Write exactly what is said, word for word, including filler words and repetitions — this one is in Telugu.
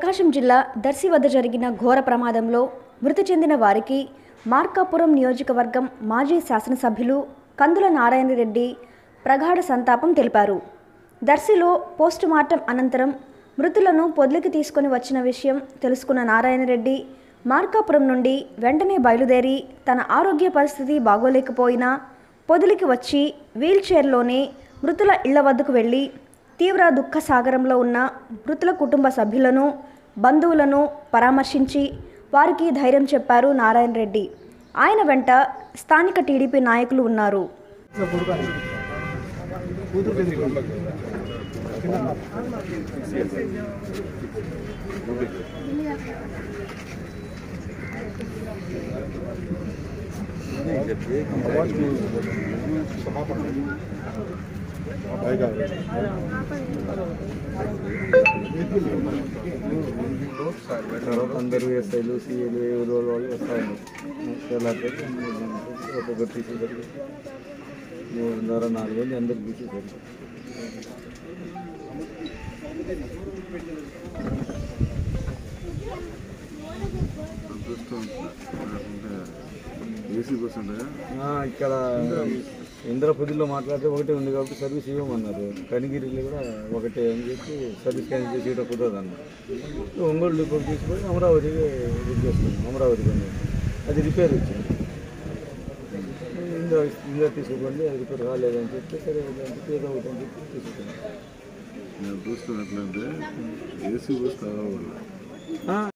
ప్రకాశం జిల్లా దర్శి వద్ద జరిగిన ఘోర ప్రమాదంలో మృతి చెందిన వారికి మార్కాపురం నియోజకవర్గం మాజీ శాసనసభ్యులు కందుల నారాయణ రెడ్డి ప్రగాఢ సంతాపం తెలిపారు. దర్శిలో పోస్టుమార్టం అనంతరం మృతులను పొదిలికి తీసుకొని వచ్చిన విషయం తెలుసుకున్న నారాయణ రెడ్డి మార్కాపురం నుండి వెంటనే బయలుదేరి తన ఆరోగ్య పరిస్థితి బాగోలేకపోయినా పొదిలికి వచ్చి వీల్చైర్లోనే మృతుల ఇళ్ల వద్దకు వెళ్ళి తీవ్ర దుఃఖ సాగరంలో ఉన్న మృతుల కుటుంబ సభ్యులను బంధువులను పరామర్శించి వారికి ధైర్యం చెప్పారు నారాయణ రెడ్డి. ఆయన వెంట స్థానిక టీడీపీ నాయకులు ఉన్నారు. అందరూ ఎస్ఐలు సిఐలు ఎవరు వాళ్ళు వస్తాను ఒక్కొక్కరు తీసేసరికి మూడున్నర నాలుగు మంది అందరు తీసేసరికి ఇక్కడ ఇంద్రపుదిలో మాట్లాడితే ఒకటే ఉంది కాబట్టి సర్వీస్ ఇవ్వమన్నారు. కనిగిరిలో కూడా ఒకటే అని చెప్పి సర్వీస్ క్యాన్సిల్ చేసి ఇక్కడ కుదరదు అన్నారు. ఒంగోలు డిపో తీసుకొని అమరావతికి బుక్ చేసుకున్నాం. అమరావతికి అది రిపేర్ వచ్చింది. ఇంద్ర ఇంద్ర తీసుకోండి, అది రిపేర్ కాలేదని చెప్తే సరే ఏదో ఒకటి అని చెప్పి తీసుకున్నాం. చూస్తున్నట్లయితే ఏసీ బస్ కావాలి.